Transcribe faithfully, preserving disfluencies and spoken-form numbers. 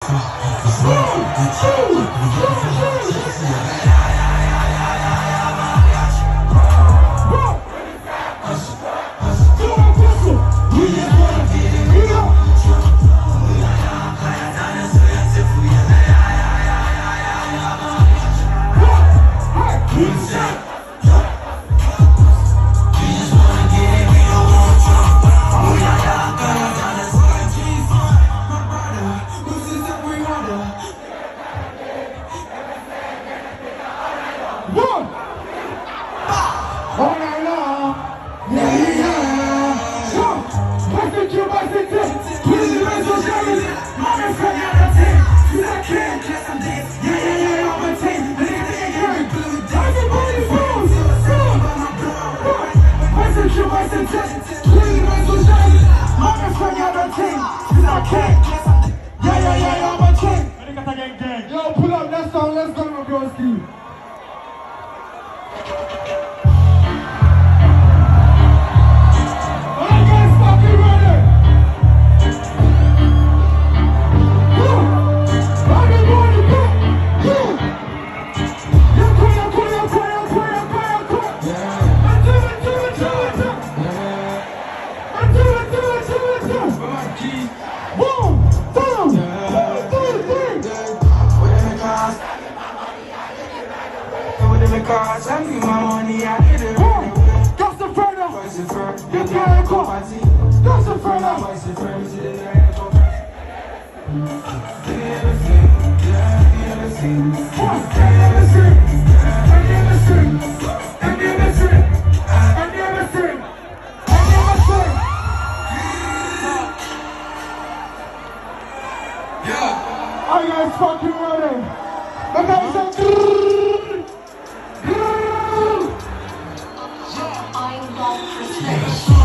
Yo, pull up that song, let's go, my broski. Alright guys, fucking ready. Woo! Fucking ready, go! Woo! You're cool, you're cool, you're cool, you're cool, you're cool, you're cool. I do it, do it, do it, do it. I do it, do it, do it, do it. Boom! Boom! Cause I need my money, I get it. That's the friend of Voice of friend, you can't go. That's the friend of voice of friend, to the land of everything, yeah, everything. and everything, and everything, and everything, and everything, and everything. Yeah. Are you guys fucking ready? The guys are I want protection.